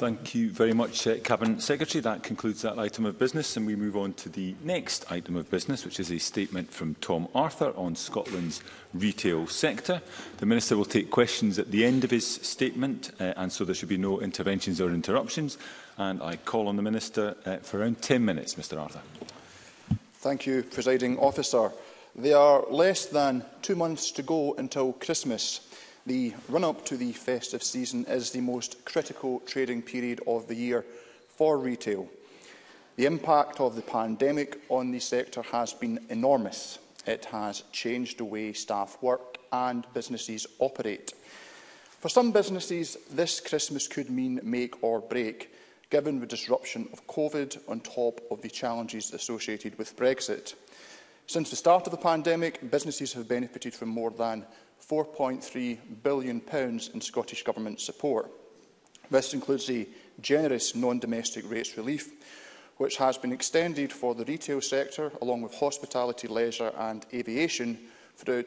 Thank you very much, Cabinet Secretary. That concludes that item of business, and we move on to the next item of business, which is a statement from Tom Arthur on Scotland's retail sector. The Minister will take questions at the end of his statement, and so there should be no interventions or interruptions. And I call on the Minister for around 10 minutes. Mr Arthur. Thank you, Presiding Officer. There are less than 2 months to go until Christmas. The run-up to the festive season is the most critical trading period of the year for retail. The impact of the pandemic on the sector has been enormous. It has changed the way staff work and businesses operate. For some businesses, this Christmas could mean make or break, given the disruption of COVID on top of the challenges associated with Brexit. Since the start of the pandemic, businesses have benefited from more than £4.3 billion in Scottish Government support. This includes a generous non-domestic rates relief, which has been extended for the retail sector, along with hospitality, leisure and aviation throughout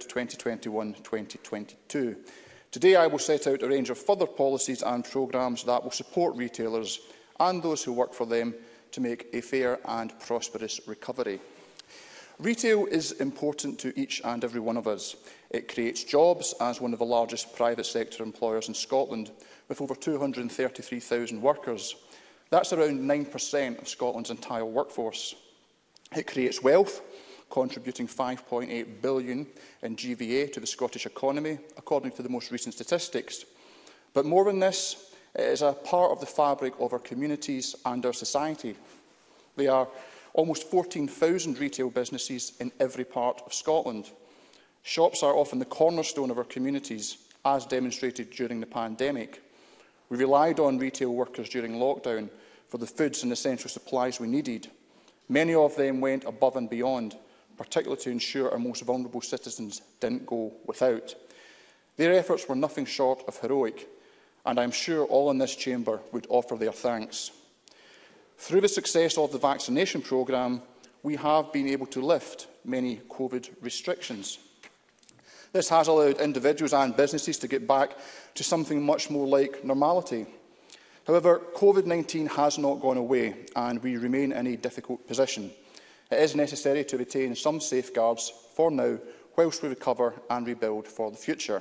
2021-2022. Today, I will set out a range of further policies and programmes that will support retailers and those who work for them to make a fair and prosperous recovery. Retail is important to each and every one of us. It creates jobs as one of the largest private sector employers in Scotland, with over 233,000 workers. That's around 9% of Scotland's entire workforce. It creates wealth, contributing £5.8 billion in GVA to the Scottish economy, according to the most recent statistics. But more than this, it is a part of the fabric of our communities and our society. There are almost 14,000 retail businesses in every part of Scotland. Shops are often the cornerstone of our communities, as demonstrated during the pandemic. We relied on retail workers during lockdown for the foods and essential supplies we needed. Many of them went above and beyond, particularly to ensure our most vulnerable citizens didn't go without. Their efforts were nothing short of heroic, and I'm sure all in this chamber would offer their thanks. Through the success of the vaccination programme, we have been able to lift many COVID restrictions. This has allowed individuals and businesses to get back to something much more like normality. However, COVID-19 has not gone away, and we remain in a difficult position. It is necessary to retain some safeguards for now, whilst we recover and rebuild for the future.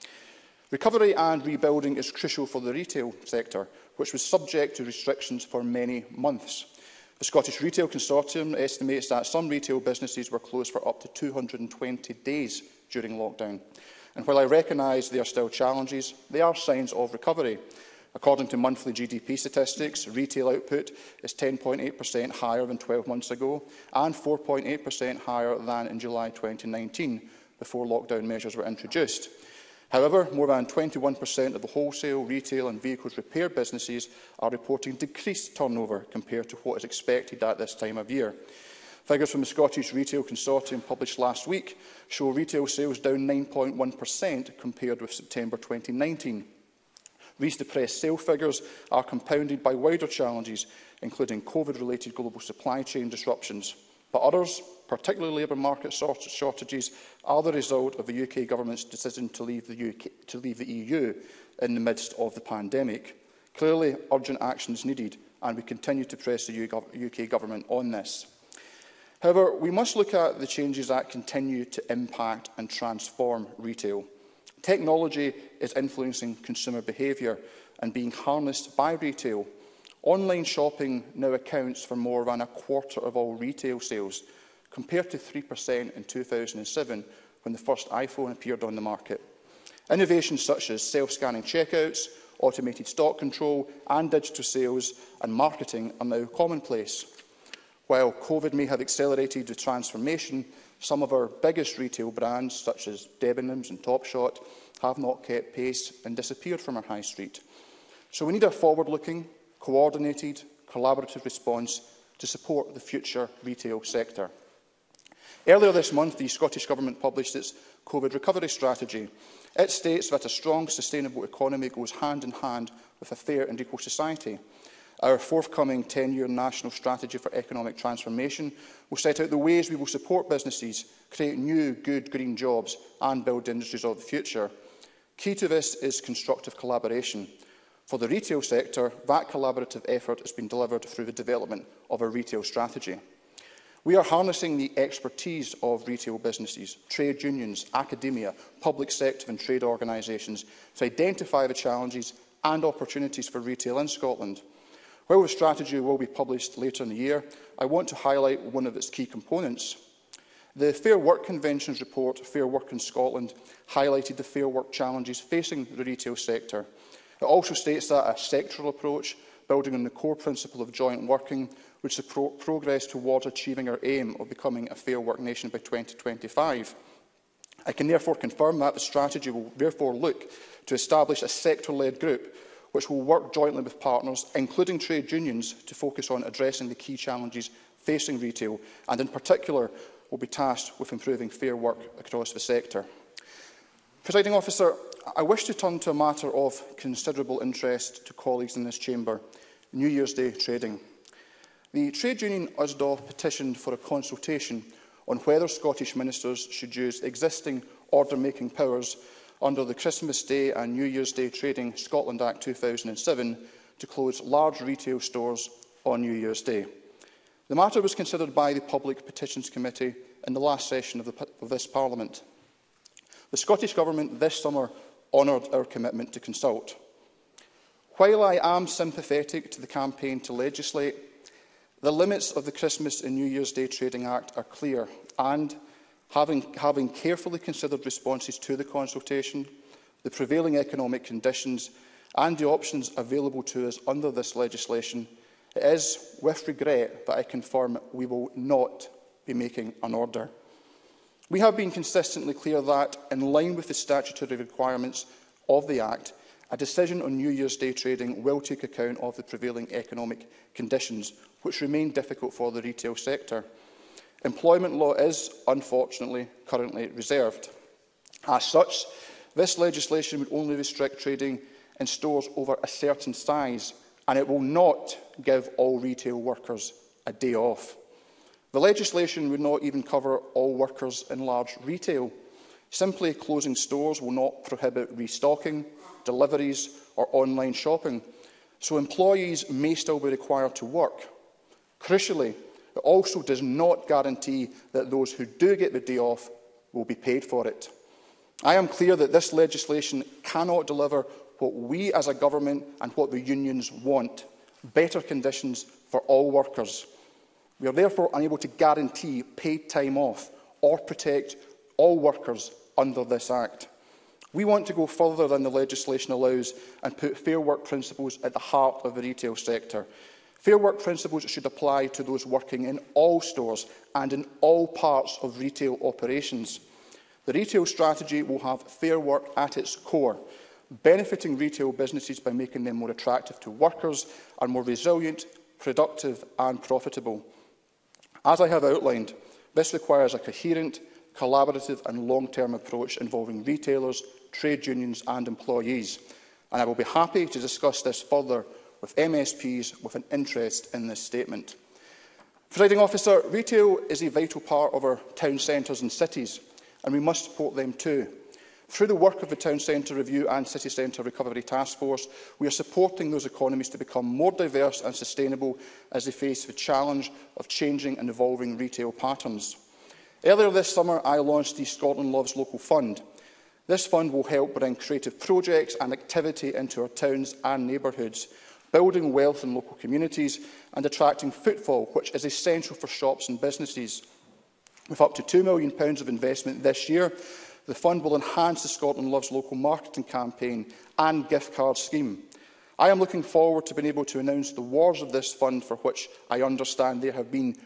Recovery and rebuilding is crucial for the retail sector, which was subject to restrictions for many months. The Scottish Retail Consortium estimates that some retail businesses were closed for up to 220 days during lockdown. And while I recognise there are still challenges, there are signs of recovery. According to monthly GDP statistics, retail output is 10.8% higher than 12 months ago and 4.8% higher than in July 2019, before lockdown measures were introduced. However, more than 21% of the wholesale, retail and vehicles repair businesses are reporting decreased turnover compared to what is expected at this time of year. Figures from the Scottish Retail Consortium published last week show retail sales down 9.1% compared with September 2019. These depressed sales figures are compounded by wider challenges, including COVID-related global supply chain disruptions. But others, particularly labour market shortages, are the result of the UK Government's decision to leave the EU in the midst of the pandemic. Clearly, urgent action is needed, and we continue to press the UK Government on this. However, we must look at the changes that continue to impact and transform retail. Technology is influencing consumer behaviour and being harnessed by retail. Online shopping now accounts for more than a quarter of all retail sales, compared to 3% in 2007, when the first iPhone appeared on the market. Innovations such as self-scanning checkouts, automated stock control and digital sales and marketing are now commonplace. While COVID may have accelerated the transformation, some of our biggest retail brands, such as Debenhams and Topshop, have not kept pace and disappeared from our high street. So we need a forward-looking, coordinated, collaborative response to support the future retail sector. Earlier this month, the Scottish Government published its COVID recovery strategy. It states that a strong, sustainable economy goes hand in hand with a fair and equal society. Our forthcoming 10-year national strategy for economic transformation will set out the ways we will support businesses, create new, good green jobs and build industries of the future. Key to this is constructive collaboration. For the retail sector, that collaborative effort has been delivered through the development of a retail strategy. We are harnessing the expertise of retail businesses, trade unions, academia, public sector and trade organisations to identify the challenges and opportunities for retail in Scotland. While the strategy will be published later in the year, I want to highlight one of its key components. The Fair Work Convention's report, Fair Work in Scotland, highlighted the fair work challenges facing the retail sector. It also states that a sectoral approach, building on the core principle of joint working, would support progress towards achieving our aim of becoming a fair work nation by 2025. I can therefore confirm that the strategy will therefore look to establish a sector-led group which will work jointly with partners, including trade unions, to focus on addressing the key challenges facing retail, and in particular will be tasked with improving fair work across the sector. Presiding Officer, I wish to turn to a matter of considerable interest to colleagues in this chamber: New Year's Day trading. The trade union USDA petitioned for a consultation on whether Scottish ministers should use existing order-making powers under the Christmas Day and New Year's Day Trading Scotland Act 2007 to close large retail stores on New Year's Day. The matter was considered by the Public Petitions Committee in the last session of this Parliament. The Scottish Government this summer honoured our commitment to consult. While I am sympathetic to the campaign to legislate, the limits of the Christmas and New Year's Day Trading Act are clear, and having carefully considered responses to the consultation, the prevailing economic conditions and the options available to us under this legislation, it is with regret that I confirm we will not be making an order. We have been consistently clear that, in line with the statutory requirements of the Act, a decision on New Year's Day trading will take account of the prevailing economic conditions, which remain difficult for the retail sector. Employment law is, unfortunately, currently reserved. As such, this legislation would only restrict trading in stores over a certain size, and it will not give all retail workers a day off. The legislation would not even cover all workers in large retail. Simply closing stores will not prohibit restocking, deliveries or online shopping, so employees may still be required to work. Crucially, it also does not guarantee that those who do get the day off will be paid for it. I am clear that this legislation cannot deliver what we as a government and what the unions want: better conditions for all workers. We are therefore unable to guarantee paid time off or protect all workers under this Act. We want to go further than the legislation allows and put fair work principles at the heart of the retail sector. Fair work principles should apply to those working in all stores and in all parts of retail operations. The retail strategy will have fair work at its core, benefiting retail businesses by making them more attractive to workers and more resilient, productive and profitable. As I have outlined, this requires a coherent, collaborative and long-term approach involving retailers, trade unions and employees, and I will be happy to discuss this further with MSPs with an interest in this statement. Presiding Officer, retail is a vital part of our town centres and cities, and we must support them too. Through the work of the Town Centre Review and City Centre Recovery Task Force, we are supporting those economies to become more diverse and sustainable as they face the challenge of changing and evolving retail patterns. Earlier this summer, I launched the Scotland Loves Local Fund. This fund will help bring creative projects and activity into our towns and neighbourhoods, building wealth in local communities and attracting footfall, which is essential for shops and businesses. With up to £2 million of investment this year, the fund will enhance the Scotland Loves Local marketing campaign and gift card scheme. I am looking forward to being able to announce the awards of this fund, for which I understand there have been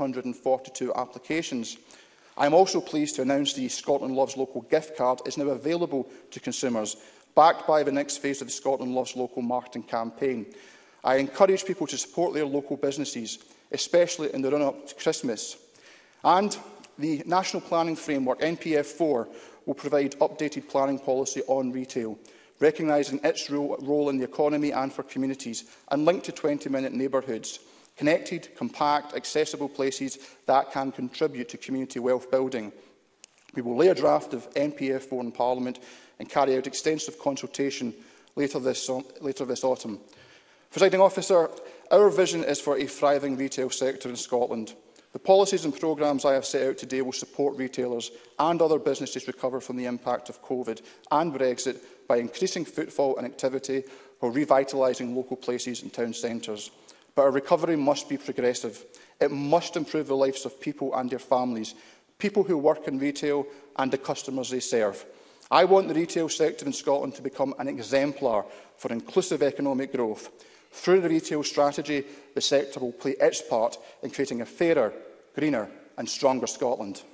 242 applications. I am also pleased to announce the Scotland Loves Local gift card is now available to consumers, backed by the next phase of the Scotland Loves Local marketing campaign. I encourage people to support their local businesses, especially in the run-up to Christmas. And the National Planning Framework, NPF4, will provide updated planning policy on retail, recognising its role in the economy and for communities, and linked to 20-minute neighbourhoods, connected, compact, accessible places that can contribute to community wealth building. We will lay a draft of NPF4 in Parliament and carry out extensive consultation later this autumn. Presiding Officer, our vision is for a thriving retail sector in Scotland. The policies and programmes I have set out today will support retailers and other businesses recover from the impact of COVID and Brexit by increasing footfall and activity or revitalising local places and town centres. But our recovery must be progressive. It must improve the lives of people and their families, people who work in retail and the customers they serve. I want the retail sector in Scotland to become an exemplar for inclusive economic growth. Through the retail strategy, the sector will play its part in creating a fairer, greener and stronger Scotland.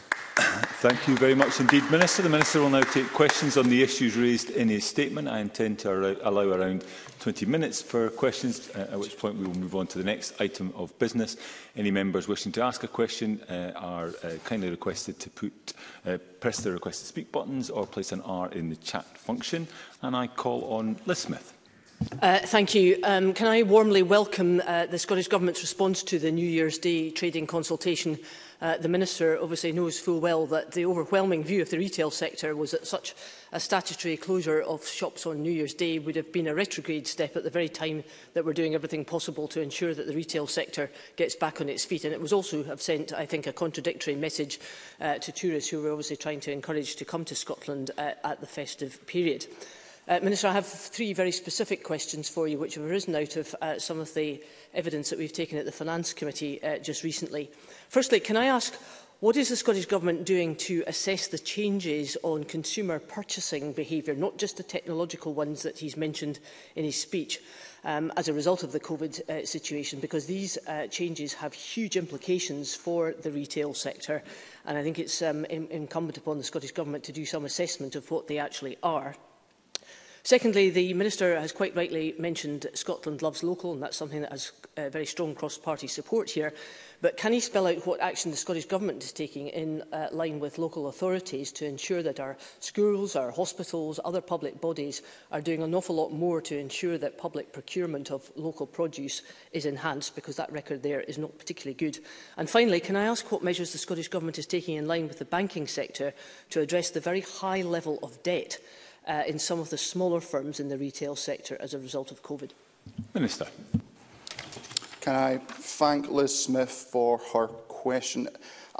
Thank you very much indeed, Minister. The Minister will now take questions on the issues raised in his statement. I intend to allow around 20 minutes for questions, at which point we will move on to the next item of business. Any members wishing to ask a question are kindly requested to press the request to speak buttons or place an R in the chat function. And I call on Liz Smith. Thank you. Can I warmly welcome the Scottish Government's response to the New Year's Day trading consultation. The Minister obviously knows full well that the overwhelming view of the retail sector was that such a statutory closure of shops on New Year's Day would have been a retrograde step at the very time that we're doing everything possible to ensure that the retail sector gets back on its feet. And it was also have sent, I think, a contradictory message to tourists who were obviously trying to encourage to come to Scotland at the festive period. Minister, I have three very specific questions for you, which have arisen out of some of the evidence that we've taken at the Finance Committee just recently. Firstly, can I ask, what is the Scottish Government doing to assess the changes on consumer purchasing behaviour, not just the technological ones that he's mentioned in his speech, as a result of the COVID situation? Because these changes have huge implications for the retail sector, and I think it's incumbent upon the Scottish Government to do some assessment of what they actually are. Secondly, the Minister has quite rightly mentioned Scotland Loves Local, and that's something that has very strong cross-party support here. But can he spell out what action the Scottish Government is taking in line with local authorities to ensure that our schools, our hospitals, other public bodies are doing an awful lot more to ensure that public procurement of local produce is enhanced, because that record there is not particularly good? And finally, can I ask what measures the Scottish Government is taking in line with the banking sector to address the very high level of debt in some of the smaller firms in the retail sector as a result of COVID? Minister. Can I thank Liz Smith for her question?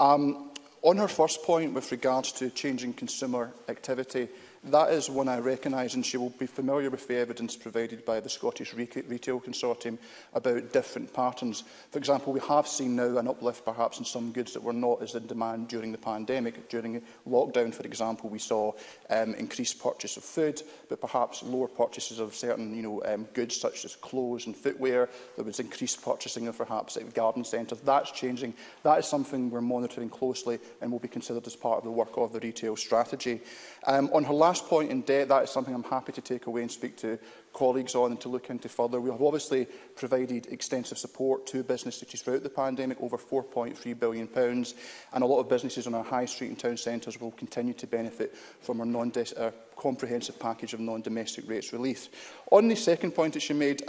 On her first point with regards to changing consumer activity, that is one I recognise, and she will be familiar with the evidence provided by the Scottish Retail Consortium about different patterns. For example, we have seen now an uplift perhaps in some goods that were not as in demand during the pandemic. During lockdown, for example, we saw increased purchase of food, but perhaps lower purchases of certain goods such as clothes and footwear. There was increased purchasing of perhaps garden centres. That's changing. That is something we're monitoring closely and will be considered as part of the work of the retail strategy. On her last point in debt, that is something I'm happy to take away and speak to colleagues on and to look into further. We have obviously provided extensive support to businesses throughout the pandemic, over £4.3 billion, and a lot of businesses on our high street and town centres will continue to benefit from our comprehensive package of non-domestic rates relief. On the second point that she made,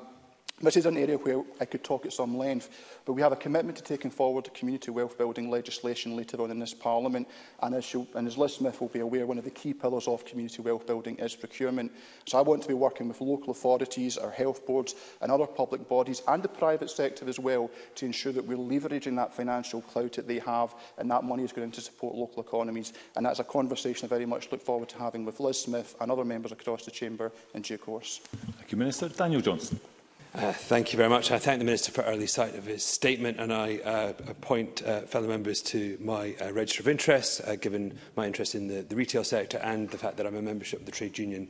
this is an area where I could talk at some length, but we have a commitment to taking forward community wealth building legislation later on in this Parliament, and as Liz Smith will be aware, one of the key pillars of community wealth building is procurement. So I want to be working with local authorities, our health boards and other public bodies and the private sector as well to ensure that we're leveraging that financial clout that they have, and that money is going to support local economies. And that's a conversation I very much look forward to having with Liz Smith and other members across the Chamber in due course. Thank you, Minister. Daniel Johnson. Thank you very much. I thank the Minister for early sight of his statement, and I appoint fellow members to my register of interests, given my interest in the retail sector and the fact that I'm a membership of the trade union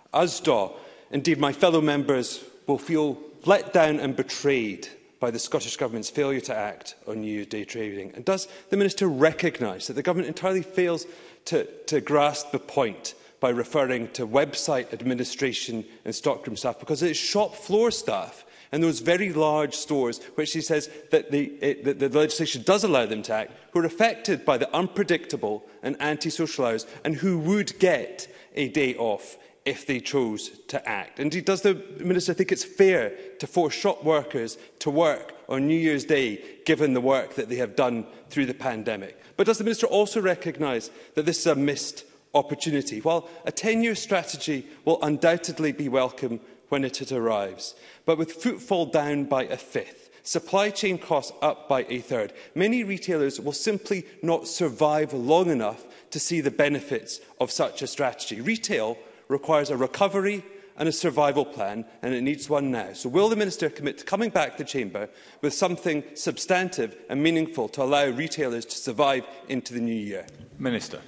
USDA. Indeed, my fellow members will feel let down and betrayed by the Scottish Government's failure to act on New Year's Day trading. And does the Minister recognise that the Government entirely fails to grasp the point by referring to website administration and stockroom staff, because it is shop floor staff and those very large stores, which he says that the legislation does allow them to act, who are affected by the unpredictable and antisocial hours and who would get a day off if they chose to act. Indeed, does the Minister think it's fair to force shop workers to work on New Year's Day, given the work that they have done through the pandemic? But does the Minister also recognise that this is a missed opportunity. While a 10-year strategy will undoubtedly be welcome when it arrives, but with footfall down by a fifth, supply chain costs up by a third, many retailers will simply not survive long enough to see the benefits of such a strategy. Retail requires a recovery and a survival plan, and it needs one now. So will the Minister commit to coming back to the Chamber with something substantive and meaningful to allow retailers to survive into the new year? Minister.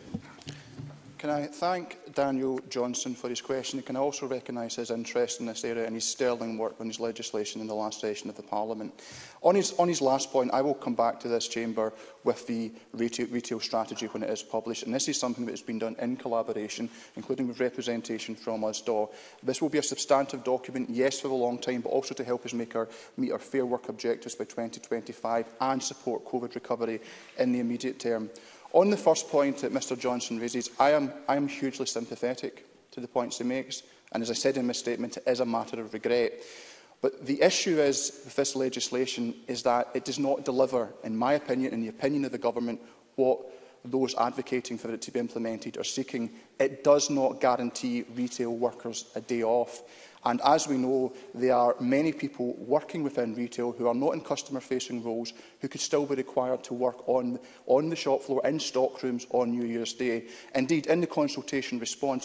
Can I thank Daniel Johnson for his question? Can I also recognise his interest in this area and his sterling work on his legislation in the last session of the Parliament? On his last point, I will come back to this chamber with the retail strategy when it is published, and this is something that has been done in collaboration, including with representation from USDAW. This will be a substantive document, yes, for a long time, but also to help us meet our fair work objectives by 2025 and support COVID recovery in the immediate term. On the first point that Mr Johnson raises, I am hugely sympathetic to the points he makes, and as I said in my statement, it is a matter of regret. But the issue is, with this legislation, is that it does not deliver, in my opinion, in the opinion of the Government, what those advocating for it to be implemented are seeking. It does not guarantee retail workers a day off. And as we know, there are many people working within retail who are not in customer-facing roles who could still be required to work on the shop floor, in stockrooms on New Year's Day. Indeed, in the consultation response,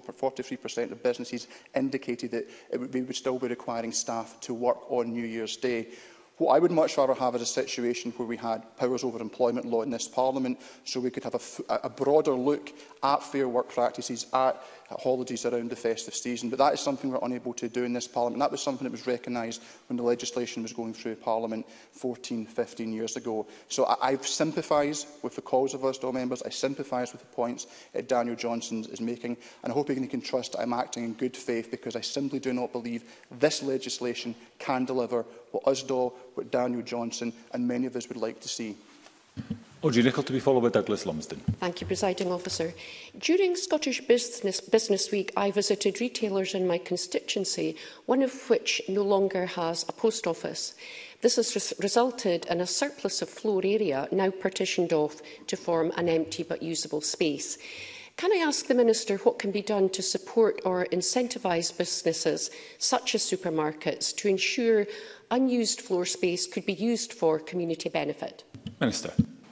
43% of businesses indicated that we would still be requiring staff to work on New Year's Day. What I would much rather have is a situation where we had powers over employment law in this Parliament, so we could have a broader look at fair work practices, at holidays around the festive season. But that is something we're unable to do in this Parliament. That was something that was recognised when the legislation was going through Parliament 15 years ago. So I sympathise with the calls of USDAW members. I sympathise with the points that Daniel Johnson is making, and I hope he can trust that I'm acting in good faith, because I simply do not believe this legislation can deliver what USDAW, what Daniel Johnson and many of us would like to see. Audrey Nicholl, to be followed by Douglas Lumsden. Thank you, Presiding Officer. During Scottish Business Week, I visited retailers in my constituency, one of which no longer has a post office. This has resulted in a surplus of floor area now partitioned off to form an empty but usable space. Can I ask the Minister what can be done to support or incentivise businesses, such as supermarkets, to ensure unused floor space could be used for community benefit? Minister.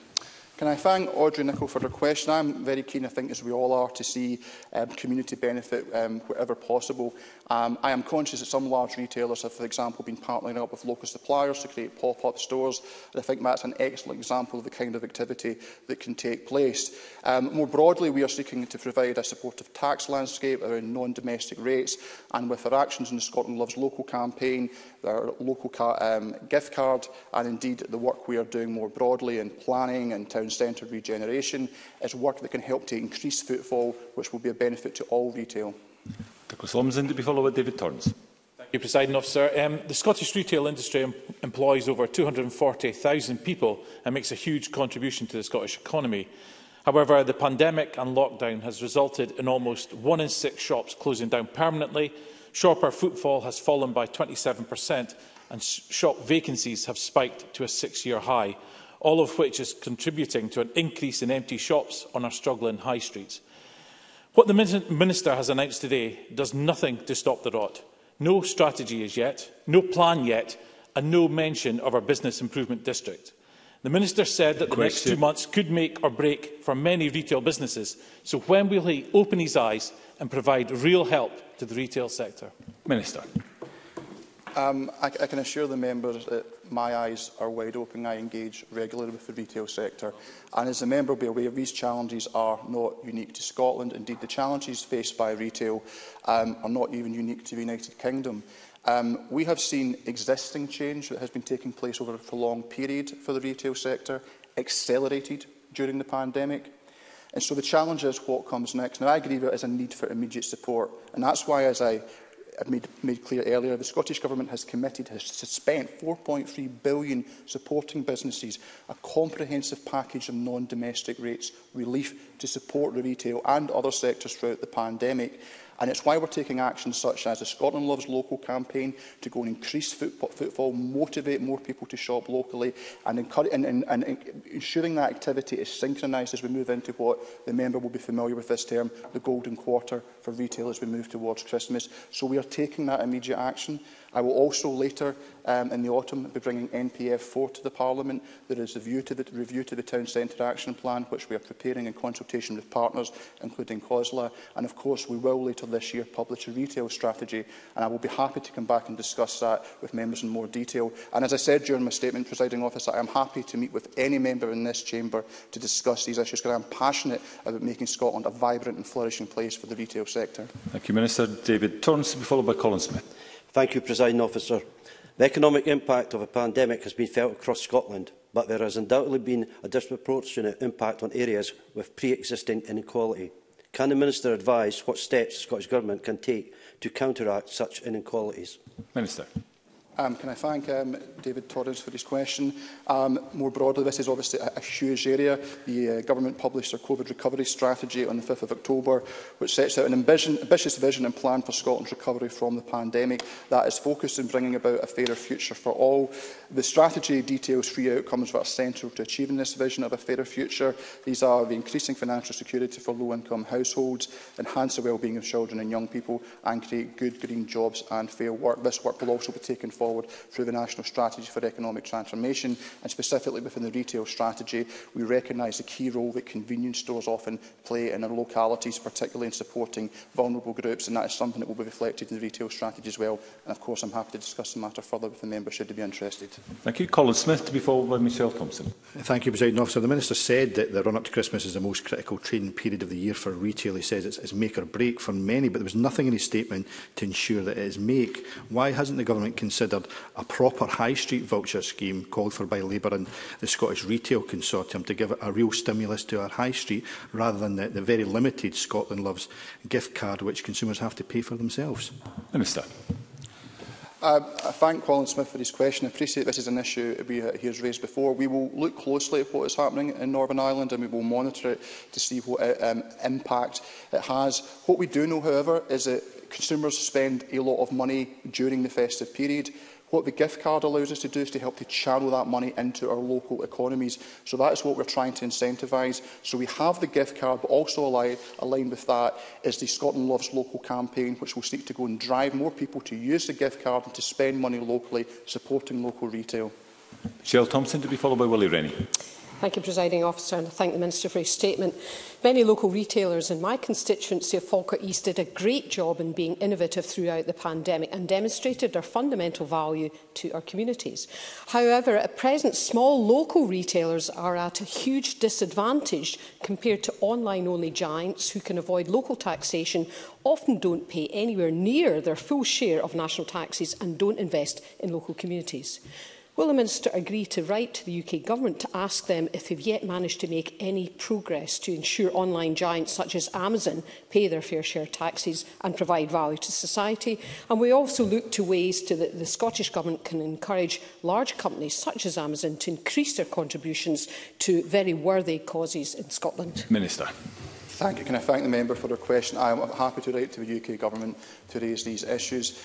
Can I thank Audrey Nicholl for her question? I'm very keen, I think, as we all are, to see community benefit wherever possible. I am conscious that some large retailers have, for example, been partnering up with local suppliers to create pop-up stores, and I think that's an excellent example of the kind of activity that can take place. More broadly, we are seeking to provide a supportive tax landscape around non-domestic rates, and with our actions in the Scotland Loves Local campaign, our local gift card, and indeed the work we are doing more broadly in planning and town centre regeneration, is work that can help to increase footfall, which will be a benefit to all retail. Douglas Lumsden, to be followed by David Torrance. Thank you, Presiding Officer. The Scottish retail industry employs over 240,000 people and makes a huge contribution to the Scottish economy. However, the pandemic and lockdown has resulted in almost 1 in 6 shops closing down permanently. Shopper footfall has fallen by 27% and shop vacancies have spiked to a 6-year high, all of which is contributing to an increase in empty shops on our struggling high streets. What the Minister has announced today does nothing to stop the rot. No strategy as yet, no plan yet, and no mention of our Business Improvement District. The Minister said that the next 2 months could make or break for many retail businesses. So when will he open his eyes and provide real help to the retail sector? Minister. I can assure the members that my eyes are wide open. I engage regularly with the retail sector. And as the member will be aware, these challenges are not unique to Scotland. Indeed, the challenges faced by retail are not even unique to the United Kingdom. We have seen existing change that has been taking place over a prolonged period for the retail sector, accelerated during the pandemic. And so the challenge is what comes next. Now, I agree there is a need for immediate support. And that's why, as I made clear earlier, the Scottish Government has spent £4.3 billion supporting businesses, a comprehensive package of non-domestic rates relief to support the retail and other sectors throughout the pandemic. And it's why we're taking actions such as the Scotland Loves Local campaign to go and increase footfall, motivate more people to shop locally, and ensuring that activity is synchronised as we move into what the member will be familiar with this term, the golden quarter for retail as we move towards Christmas. So we are taking that immediate action. I will also later in the autumn be bringing NPF 4 to the Parliament. There is a review to the Town Centre Action Plan, which we are preparing in consultation with partners, including COSLA. And of course, we will later this year publish a retail strategy, and I will be happy to come back and discuss that with members in more detail. And as I said during my statement, Presiding Officer, I am happy to meet with any member in this chamber to discuss these issues, because I am passionate about making Scotland a vibrant and flourishing place for the retail sector. Thank you, Minister. David Torrance to be followed by Colin Smith. Thank you, Presiding Officer. The economic impact of a pandemic has been felt across Scotland, but there has undoubtedly been a disproportionate impact on areas with pre-existing inequality. Can the Minister advise what steps the Scottish Government can take to counteract such inequalities? Minister. Can I thank David Torrance for his question? More broadly, this is obviously a huge area. The Government published their COVID recovery strategy on the 5th of October, which sets out an ambitious vision and plan for Scotland's recovery from the pandemic that is focused on bringing about a fairer future for all. The strategy details 3 outcomes that are central to achieving this vision of a fairer future. These are the increasing financial security for low-income households, enhance the well-being of children and young people, and create good green jobs and fair work. This work will also be taken forward through the National Strategy for Economic Transformation, and specifically within the retail strategy, we recognise the key role that convenience stores often play in our localities, particularly in supporting vulnerable groups, and that is something that will be reflected in the retail strategy as well. And of course, I'm happy to discuss the matter further with the member should they be interested. Thank you. Colin Smith to be followed by Michelle Thompson. Thank you, Presiding Officer. The Minister said that the run-up to Christmas is the most critical trading period of the year for retail. He says it's make or break for many, but there was nothing in his statement to ensure that it is make. Why hasn't the Government considered a proper high street voucher scheme called for by Labour and the Scottish Retail Consortium to give a real stimulus to our high street, rather than the very limited Scotland Loves gift card which consumers have to pay for themselves? Minister. I thank Colin Smith for his question. I appreciate this is an issue he has raised before. We will look closely at what is happening in Northern Ireland, and we will monitor it to see what impact it has. What we do know, however, is that consumers spend a lot of money during the festive period. What the gift card allows us to do is to help to channel that money into our local economies. So that is what we're trying to incentivise. So we have the gift card, but also aligned with that is the Scotland Loves Local campaign, which will seek to go and drive more people to use the gift card and to spend money locally, supporting local retail. Michelle Thompson to be followed by Willie Rennie. Thank you, Presiding Officer, and I thank the Minister for his statement. Many local retailers in my constituency of Falkirk East did a great job in being innovative throughout the pandemic and demonstrated their fundamental value to our communities. However, at present, small local retailers are at a huge disadvantage compared to online-only giants who can avoid local taxation, often don't pay anywhere near their full share of national taxes and don't invest in local communities. Will the Minister agree to write to the UK Government to ask them if they've yet managed to make any progress to ensure online giants such as Amazon pay their fair share taxes and provide value to society? And we also look to ways that the Scottish Government can encourage large companies such as Amazon to increase their contributions to very worthy causes in Scotland. Minister. Thank you. Can I thank the member for their question? I am happy to write to the UK Government to raise these issues.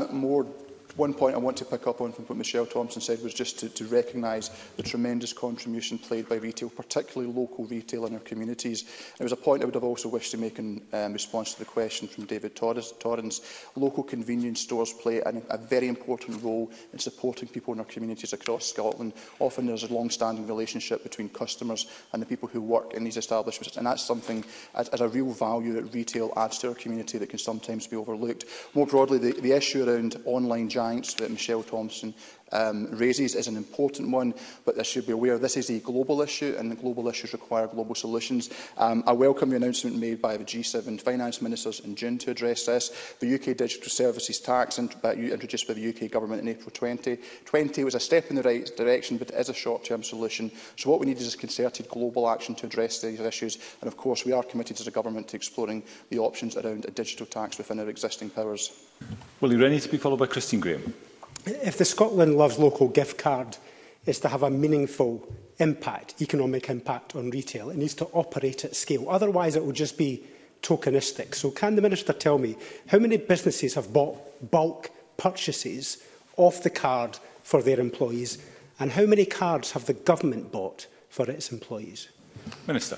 One point I want to pick up on from what Michelle Thompson said was just to recognise the tremendous contribution played by retail, particularly local retail in our communities. It was a point I would have also wished to make in response to the question from David Torrance. Local convenience stores play a very important role in supporting people in our communities across Scotland. Often there's a long-standing relationship between customers and the people who work in these establishments, and that's something as a real value that retail adds to our community that can sometimes be overlooked. More broadly, the issue around online giants that Michelle Thompson raises is an important one, but they should be aware this is a global issue and the global issues require global solutions. I welcome the announcement made by the G7 finance ministers in June to address this. The UK Digital Services Tax introduced by the UK Government in April 2020 was a step in the right direction, but it is a short-term solution. So what we need is a concerted global action to address these issues, and of course we are committed as a government to exploring the options around a digital tax within our existing powers. Willie Rennie to be followed by Christine Graham. If the Scotland Loves Local gift card is to have a meaningful impact, economic impact on retail, it needs to operate at scale. Otherwise, it will just be tokenistic. So can the Minister tell me how many businesses have bought bulk purchases off the card for their employees, and how many cards have the government bought for its employees? Minister.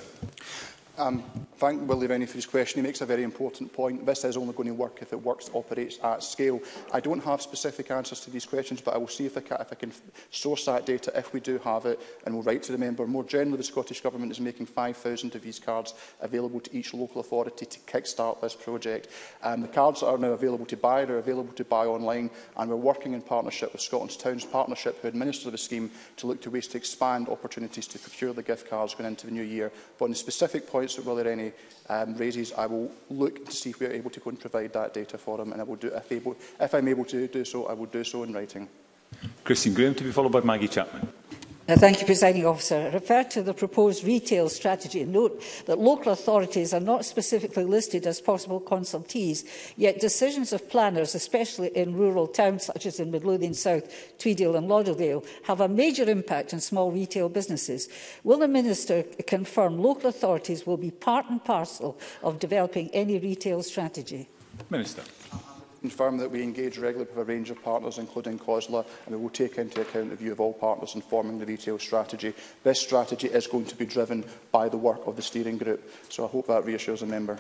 Thank Willie Rennie for his question. He makes a very important point. This is only going to work if it operates at scale. I don't have specific answers to these questions, but I will see if I can source that data if we do have it, and we'll write to the member. More generally, the Scottish Government is making 5,000 of these cards available to each local authority to kick-start this project. The cards that are now available to buy are available to buy online, and we're working in partnership with Scotland's Towns Partnership, who administer the scheme, to look to ways to expand opportunities to procure the gift cards going into the new year. But on the specific points that Willie Rennie raises, I will look to see if we are able to go and provide that data for him, and I will do, if I'm able to do so, I will do so in writing. Christine Graham, to be followed by Maggie Chapman. Thank you, Presiding Officer. I refer to the proposed retail strategy and note that local authorities are not specifically listed as possible consultees, yet decisions of planners, especially in rural towns such as in Midlothian South, Tweedale and Lauderdale, have a major impact on small retail businesses. Will the Minister confirm local authorities will be part and parcel of developing any retail strategy? Minister. Confirm that we engage regularly with a range of partners, including COSLA, and we will take into account the view of all partners in forming the retail strategy. This strategy is going to be driven by the work of the steering group, so I hope that reassures the member.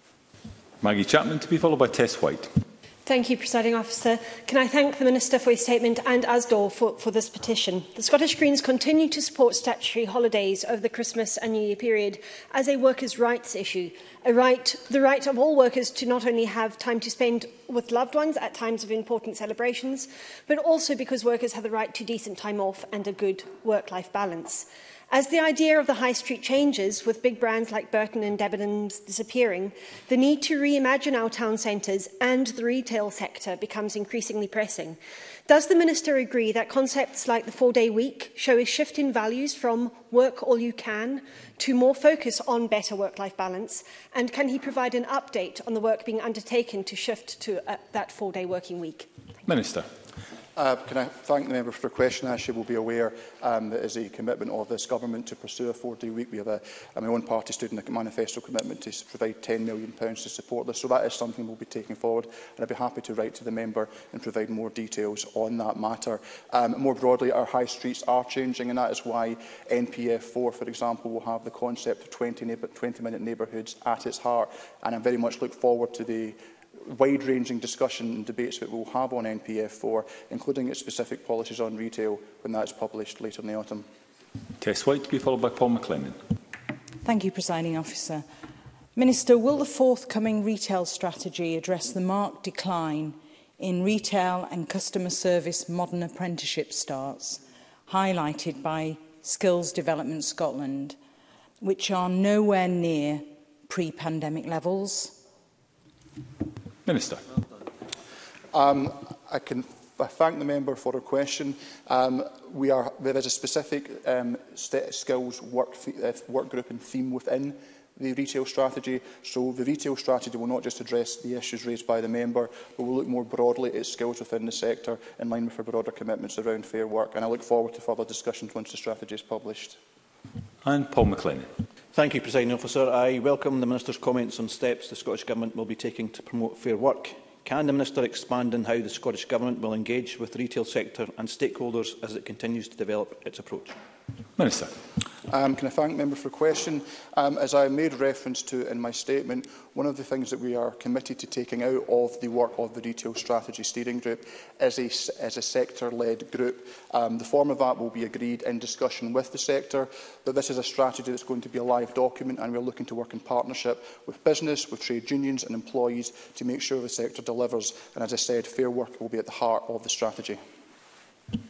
Maggie Chapman, to be followed by Tess White. Thank you, Presiding Officer. Can I thank the Minister for his statement and ASDAW for this petition. The Scottish Greens continue to support statutory holidays over the Christmas and New Year period as a workers' rights issue. The right of all workers to not only have time to spend with loved ones at times of important celebrations, but also because workers have the right to decent time off and a good work-life balance. As the idea of the high street changes, with big brands like Burton and Debenhams disappearing, the need to reimagine our town centres and the retail sector becomes increasingly pressing. Does the Minister agree that concepts like the 4-day week show a shift in values from work all you can to more focus on better work-life balance? And can he provide an update on the work being undertaken to shift to that 4-day working week? Minister. Can I thank the member for the question? As she will be aware, there is a commitment of this government to pursue a 4-day week. We have my own party stood in a manifesto commitment to provide £10 million to support this. So that is something we'll be taking forward, and I'd be happy to write to the member and provide more details on that matter. More broadly, our high streets are changing, and that is why NPF 4, for example, will have the concept of 20-minute neighbourhoods at its heart. And I very much look forward to the wide-ranging discussion and debates that we will have on NPF 4, including its specific policies on retail, when that is published later in the autumn. Tess White, to be followed by Paul McLennan. Thank you, Presiding Officer. Minister, will the forthcoming retail strategy address the marked decline in retail and customer service modern apprenticeship starts, highlighted by Skills Development Scotland, which are nowhere near pre-pandemic levels? Minister. I thank the member for her question. There is a specific skills work group and theme within the retail strategy. So the retail strategy will not just address the issues raised by the member, but will look more broadly at skills within the sector in line with her broader commitments around fair work. And I look forward to further discussions once the strategy is published. And Paul McLennan. Thank you, Presiding Officer. I welcome the Minister's comments on steps the Scottish Government will be taking to promote fair work. Can the Minister expand on how the Scottish Government will engage with the retail sector and stakeholders as it continues to develop its approach? Minister. Can I thank the member for the question? As I made reference to in my statement, one of the things that we are committed to taking out of the work of the Retail Strategy Steering Group is a sector-led group. The form of that will be agreed in discussion with the sector, but this is a strategy that's going to be a live document, and we're looking to work in partnership with business, with trade unions and employees to make sure the sector delivers. And as I said, fair work will be at the heart of the strategy.